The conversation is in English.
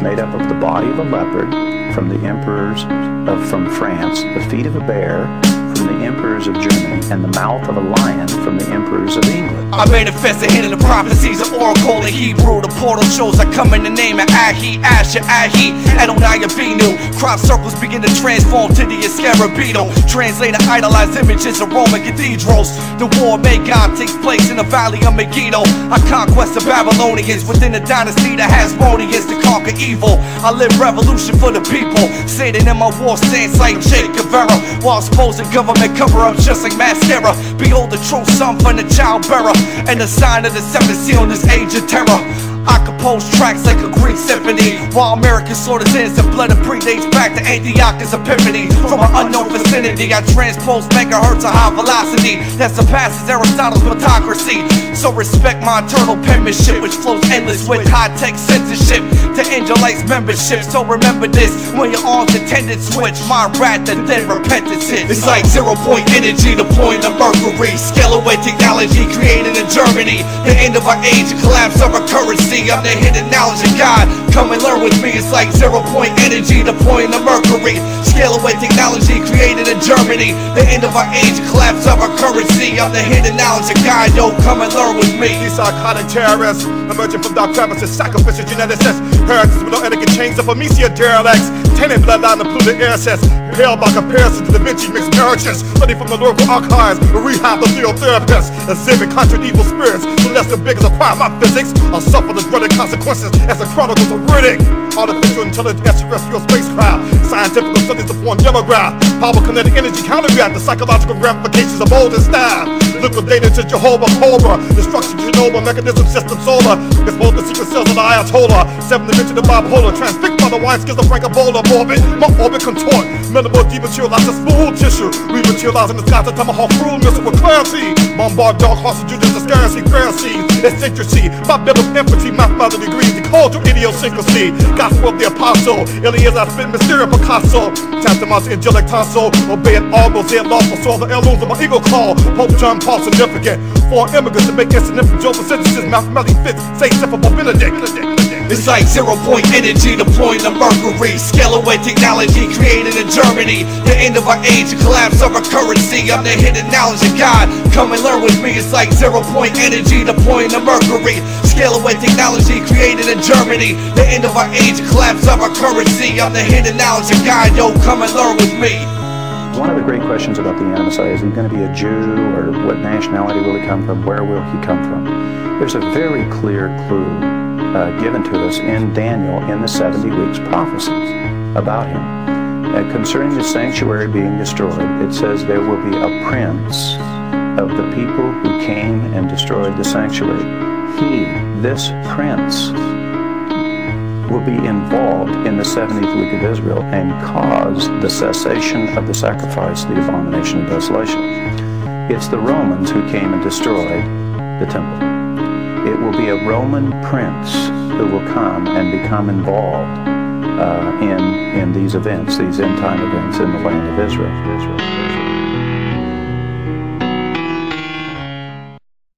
made up of the body of a leopard from the emperors from France, the feet of a bear from the emperors of Germany, and the mouth of a lion from the emperors of England. I manifest the hidden prophecies of Oracle in Hebrew. The portal shows I come in the name of Ahi, Asher, Ahi, Adonai, Avinu. Crop circles begin to transform to the Escarabino. Translated idolized images of Roman cathedrals. The war of Magog takes place in the valley of Megiddo. I conquest the Babylonians within the dynasty that has Hasmoneans to conquer evil. I live revolution for the people, sitting in my war stance like Che Guevara, while exposing government cover-ups just like mascara. Behold the true son from the child bearer, and the sign of the seventh seal in this age of terror. I compose tracks like a Greek symphony, while American slaughters innocent blood and predates back to Antiochus Epiphany. From an unknown vicinity, I transpose megahertz of high velocity that surpasses Aristotle's autocracy. So respect my eternal penmanship, which flows endless with high-tech censorship to Angelites membership. So remember this, when your arms intended switch, my wrath and then repentance hits. It's like 0-point energy, the point of Mercury. Scale away technology created in Germany. The end of our age, the collapse of our currency. I'm the hidden knowledge of God. Come and learn with me. It's like 0-point energy, the point of Mercury. Scale away technology created in Germany. The end of our age, the collapse of our currency. I'm the hidden knowledge of God. Yo, come and learn with me. These psychotic terrorists emerging from dark crevices, sacrificial geneticists, heretics with no etiquette, chains of Amicia derelicts, tainted bloodline of polluted ancestors, pale by comparison to Da Vinci mixed marriages, study from the lyrical archives, rehab the field therapists, exhibit conjured evil spirits, celestial beings acquire my physics, I'll suffer the dreaded consequences as the chronicles of Riddick. Artificial intelligence, extraterrestrial spacecraft, scientific studies of form demograph, power kinetic energy counterreact, the psychological ramifications of old and style, liquidated to Jehovah Cobra, destruction Chernobyl, mechanism system solar, expose the secret cells of the Ayatollah, 7th dimension of bipolar, transfixed by the wine schizophrenic Ebola morbid, my orbit contort, minimal dematerialize the smooth tissue, rematerialize in the skies, the tomahawk cruel missile with clarity, bombard dark hostages, the scarcity, Pharisees, eccentricity, my bill of empathy, mathematical degrees, the cultural idiosyncrasy, gospel of the apostle, Eliezer, I spit mysterious Picasso, tantamount to angelic tonsil, obey it all, Mosaic lawful, so the heirlooms of my eagle call, Pope John Paul significant, foreign immigrants to make insignificant Job sentences, mathematically fit, say simple Benedict. It's like 0-point energy, the point of Mercury. Scale away technology created in Germany. The end of our age, the collapse of our currency. I'm the hidden knowledge of God. Come and learn with me. It's like 0-point energy, the point of Mercury. Scale away technology created in Germany. The end of our age, the collapse of our currency. I'm the hidden knowledge of God. Yo, come and learn with me. One of the great questions about the Messiah is he going to be a Jew, or what nationality will he come from? Where will he come from? There's a very clear clue given to us in Daniel in the 70 weeks prophecies about him. Concerning the sanctuary being destroyed, it says there will be a prince of the people who came and destroyed the sanctuary. This prince, will be involved in the 70th week of Israel and cause the cessation of the sacrifice, the abomination of desolation. It's the Romans who came and destroyed the temple. It will be a Roman prince who will come and become involved in these events, these end time events in the land of Israel.